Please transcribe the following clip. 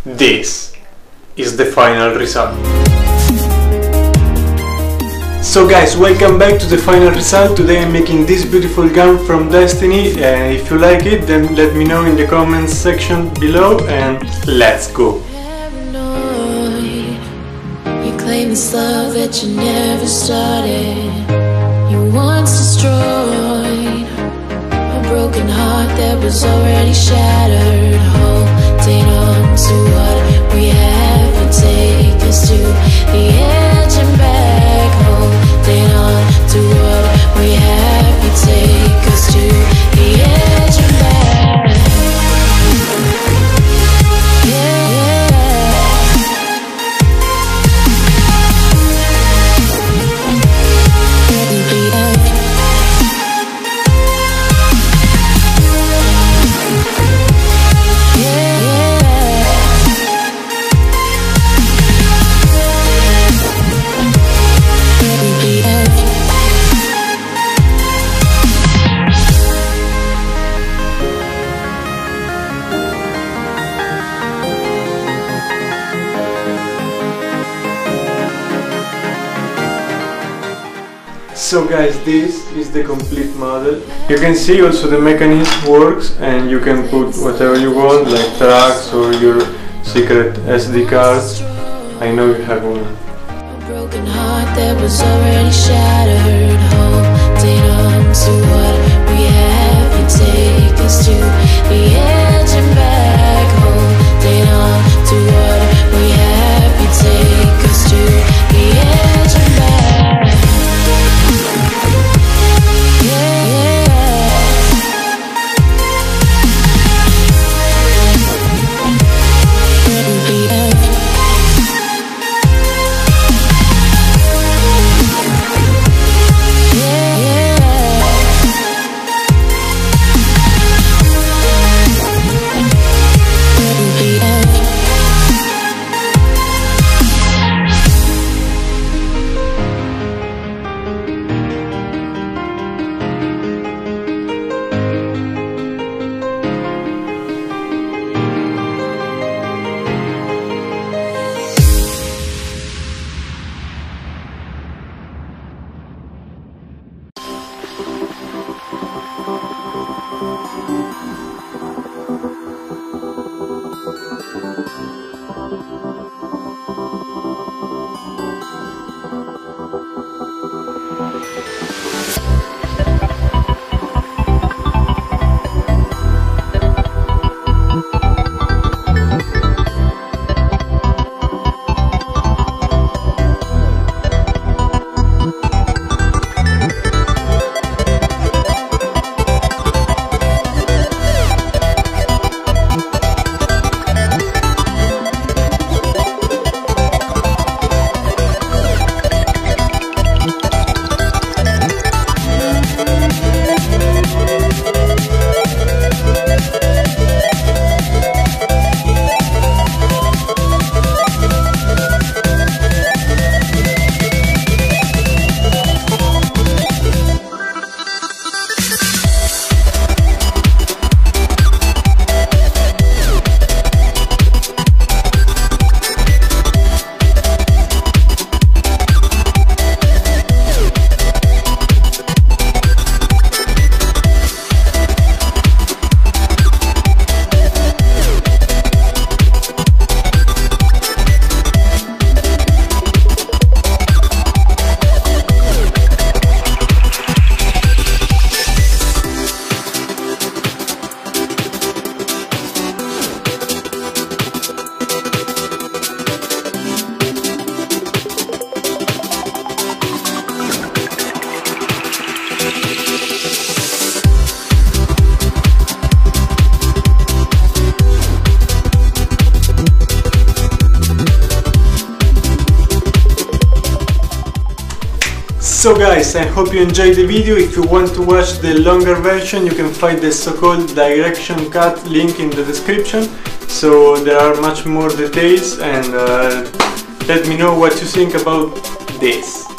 this is the final result. So guys, welcome back to the final result. Today I'm making this beautiful gun from Destiny. If you like it, then let me know in the comments section below, and let's go. You claim this love that you never started. You once destroyed a broken heart that was already shattered. Holding on to what we have and take us to the edge and back. Holding on to what we have, you take us to the edge and back. So guys, this is the complete model. You can see also the mechanism works, and you can put whatever you want, like tracks or your secret SD cards. I know you have one. A broken heart that was already shattered. Holding on to what we have, you take us to the edge and back. Holding on to what we have, you take us to the edge and back. So guys, I hope you enjoyed the video. If you want to watch the longer version, you can find the so-called direction cut link in the description. So there are much more details, and let me know what you think about this.